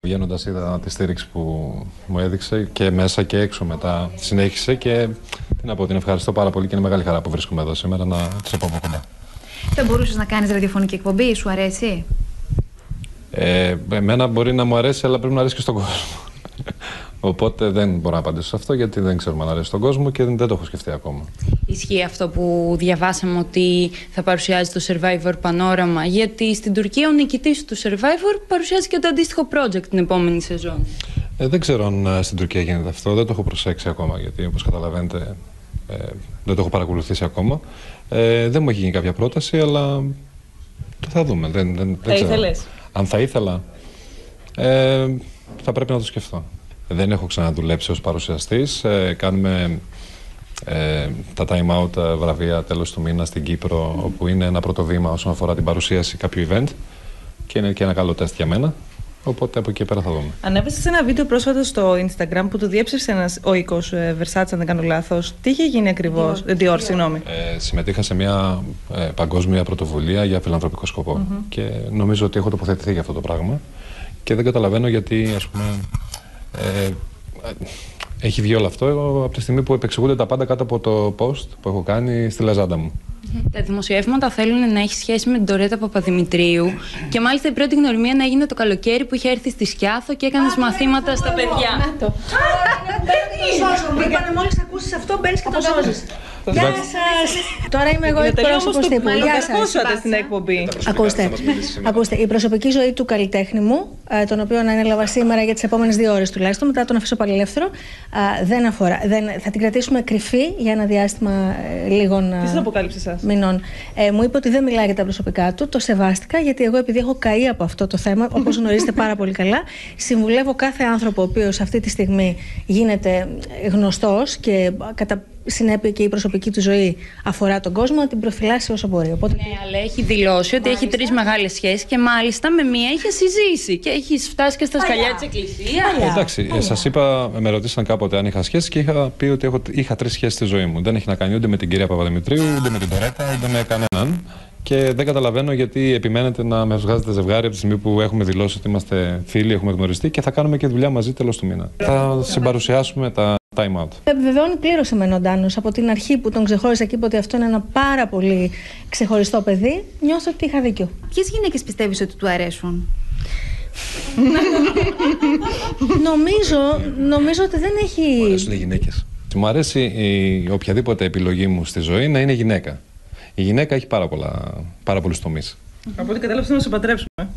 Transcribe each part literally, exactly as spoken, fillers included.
Βγαίνοντας είδα τη στήριξη που μου έδειξε και μέσα και έξω μετά συνέχισε και τι να πω, την ευχαριστώ πάρα πολύ και είναι μεγάλη χαρά που βρίσκομαι εδώ σήμερα να της πω από κοντά. Θα μπορούσες να κάνεις ραδιοφωνική εκπομπή, σου αρέσει? Ε, εμένα μπορεί να μου αρέσει, αλλά πρέπει να αρέσει και στον κόσμο. Οπότε δεν μπορώ να απαντήσω σε αυτό, γιατί δεν ξέρουμε αν αρέσει στον κόσμο και δεν το έχω σκεφτεί ακόμα. Ισχύει αυτό που διαβάσαμε, ότι θα παρουσιάζει το Survivor Πανόραμα, γιατί στην Τουρκία ο νικητής του Survivor παρουσιάζει και το αντίστοιχο project την επόμενη σεζόν. Ε, δεν ξέρω αν στην Τουρκία γίνεται αυτό, δεν το έχω προσέξει ακόμα, γιατί όπως καταλαβαίνετε ε, δεν το έχω παρακολουθήσει ακόμα. Ε, δεν μου έχει γίνει κάποια πρόταση, αλλά το θα δούμε. Δεν, δεν, θα ήθελες? Αν θα ήθελα, ε, θα πρέπει να το σκεφτώ. Δεν έχω ξαναδουλέψει ως παρουσιαστής. Ε, κάνουμε ε, τα time out βραβεία τέλος του μήνα στην Κύπρο, mm. όπου είναι ένα πρώτο βήμα όσον αφορά την παρουσίαση κάποιου event και είναι και ένα καλό τεστ για μένα. Οπότε από εκεί πέρα θα δούμε. Ανέβασες ένα βίντεο πρόσφατα στο Instagram που του διέψευσε ένας οίκος Versace, αν δεν κάνω λάθος. Τι είχε γίνει ακριβώς? Dior, συγγνώμη. Ε, συμμετείχα σε μια ε, παγκόσμια πρωτοβουλία για φιλανθρωπικό σκοπό. Mm-hmm. Και νομίζω ότι έχω τοποθετηθεί για αυτό το πράγμα. Και δεν καταλαβαίνω γιατί, ας πούμε, ε, έχει βγει όλο αυτό από τη στιγμή που επεξηγούνται τα πάντα κάτω από το post που έχω κάνει στη λαζάντα μου. Τα δημοσιεύματα θέλουν να έχει σχέση με την Ντορέτα Παπαδημητρίου και μάλιστα η πρώτη γνωριμία να έγινε το καλοκαίρι που είχε έρθει στη Σκιάθο και έκανες μαθήματα στα παιδιά. Να το. Είπανε μόλις ακούσεις αυτό, μπαίνεις και το σώζεις. Γεια σας! Τώρα είμαι εγώ εκπρόσωπος τύπου. Γεια σας. Στην εκπομπή. Ακούστε, ακούστε, η προσωπική ζωή του καλλιτέχνη μου, τον οποίο ανέλαβα σήμερα για τις επόμενες δύο ώρες τουλάχιστον, μετά τον αφήσω πάλι ελεύθερο, δεν αφορά. Θα την κρατήσουμε κρυφή για ένα διάστημα λίγων μηνών. Ε, μου είπε ότι δεν μιλάει για τα προσωπικά του. Το σεβάστηκα, γιατί εγώ, επειδή έχω καεί από αυτό το θέμα, όπως γνωρίζετε πάρα πολύ καλά, συμβουλεύω κάθε άνθρωπο ο οποίος αυτή τη στιγμή γίνεται γνωστός και κατά συνέπεια και η προσωπική του ζωή αφορά τον κόσμο, να την προφυλάσει όσο μπορεί. Οπότε... Ναι, αλλά έχει δηλώσει ότι μάλιστα έχει τρεις μεγάλες σχέσεις και μάλιστα με μία είχε συζήσει και έχει φτάσει και στα σκαλιά της εκκλησίας. Εντάξει, σας είπα, με ρωτήσαν κάποτε αν είχα σχέση και είχα πει ότι έχω, είχα τρεις σχέσεις στη ζωή μου. Δεν έχει να κάνει ούτε με την κυρία Παπαδημητρίου, ούτε με την Ντορέτα, ούτε με κανέναν. Και δεν καταλαβαίνω γιατί επιμένετε να με βγάζετε ζευγάρι από τη στιγμή που έχουμε δηλώσει ότι είμαστε φίλοι, έχουμε γνωριστεί και θα κάνουμε και δουλειά μαζί τέλος του μήνα. Θα συμπαρουσιάσουμε τα time out. Επιβεβαιώνει πλήρως εμένα ο Ντάνος. Από την αρχή που τον ξεχώρισα και είπε ότι αυτό είναι ένα πάρα πολύ ξεχωριστό παιδί, νιώθω ότι είχα δίκιο. Ποιες γυναίκες πιστεύεις ότι του αρέσουν? νομίζω, νομίζω ότι δεν έχει... Μου αρέσουν οι γυναίκες. Μου αρέσει η οποιαδήποτε επιλογή μου στη ζωή να είναι γυναίκα. Η γυναίκα έχει πάρα, πολλά, πάρα πολλούς τομείς. Από ό,τι κατάλαβα να σε παντρέψουμε.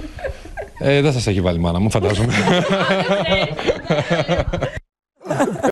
Ε, δεν σας έχει βάλει μάνα μου, φαντάζομαι.